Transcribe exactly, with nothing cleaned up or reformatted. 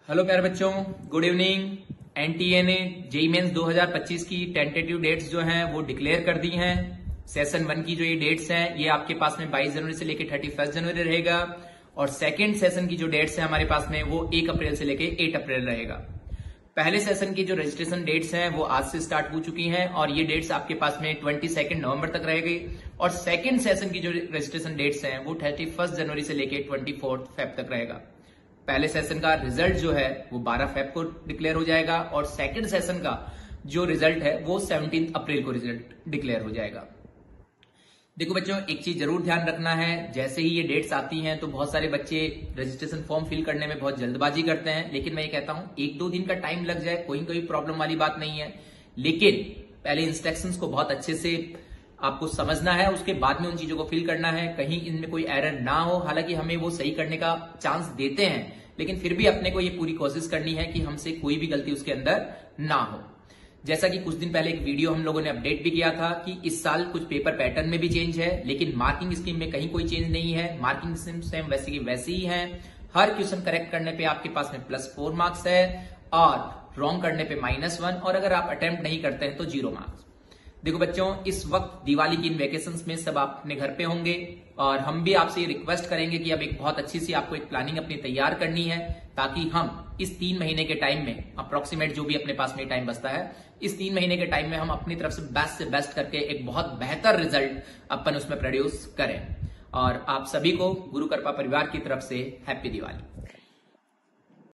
Hello प्यारे बच्चों, good evening. NTA ने जेईई मेंस दो हज़ार पच्चीस की टेंटेटिव डेट्स जो हैं वो डिक्लेयर कर दी हैं। सेशन वन की जो ये डेट्स हैं ये आपके पास में बाईस जनवरी से लेकर थर्टी फर्स्ट जनवरी रहेगा और सेकेंड सेशन की जो डेट्स हैं हमारे पास में वो एक अप्रैल से लेकर एट अप्रैल रहेगा। पहले सेशन की जो रजिस्ट्रेशन डेट्स हैं वो आज से स्टार्ट हो चुकी हैं और ये डेट्स आपके पास में ट्वेंटी सेकेंड नवंबर तक रहेगी और सेकेंड सेशन की जो रजिस्ट्रेशन डेट्स हैं वो थर्टी फर्स्ट जनवरी से लेकर ट्वेंटी फोर्थ फेब तक रहेगा। पहले सेशन का रिजल्ट जो है वो बारह फेब को डिक्लेयर हो जाएगा और सेकंड सेशन का जो रिजल्ट है वो सत्रह अप्रैल को रिजल्ट डिक्लेयर हो जाएगा। देखो बच्चों, एक चीज जरूर ध्यान रखना है, जैसे ही ये डेट्स आती हैं तो बहुत सारे बच्चे रजिस्ट्रेशन फॉर्म फिल करने में बहुत जल्दबाजी करते हैं, लेकिन मैं ये कहता हूं एक दो दिन का टाइम लग जाए कोई कोई प्रॉब्लम वाली बात नहीं है, लेकिन पहले इंस्ट्रक्शंस को बहुत अच्छे से आपको समझना है, उसके बाद में उन चीजों को फिल करना है, कहीं इनमें कोई एरर ना हो। हालांकि हमें वो सही करने का चांस देते हैं, लेकिन फिर भी अपने को ये पूरी कोशिश करनी है कि हमसे कोई भी गलती उसके अंदर ना हो। जैसा कि कुछ दिन पहले एक वीडियो हम लोगों ने अपडेट भी किया था कि इस साल कुछ पेपर पैटर्न में भी चेंज है, लेकिन मार्किंग स्कीम में कहीं कोई चेंज नहीं है। मार्किंग स्कीम सेम वैसे की वैसे ही है। हर क्वेश्चन करेक्ट करने पे आपके पास में प्लस फोर मार्क्स है और रॉन्ग करने पे माइनस वन, और अगर आप अटेम्प्ट नहीं करते हैं तो जीरो मार्क्स। देखो बच्चों, इस वक्त दिवाली की इन वेकेशंस में सब आप अपने घर पे होंगे और हम भी आपसे रिक्वेस्ट करेंगे कि अब एक बहुत अच्छी सी आपको एक प्लानिंग अपनी तैयार करनी है, ताकि हम इस तीन महीने के टाइम में अप्रोक्सीमेट जो भी अपने पास में टाइम बचता है, इस तीन महीने के टाइम में हम अपनी तरफ से बेस्ट से बेस्ट करके एक बहुत बेहतर रिजल्ट अपन उसमें प्रोड्यूस करें। और आप सभी को गुरु कृपा परिवार की तरफ से हैप्पी दिवाली।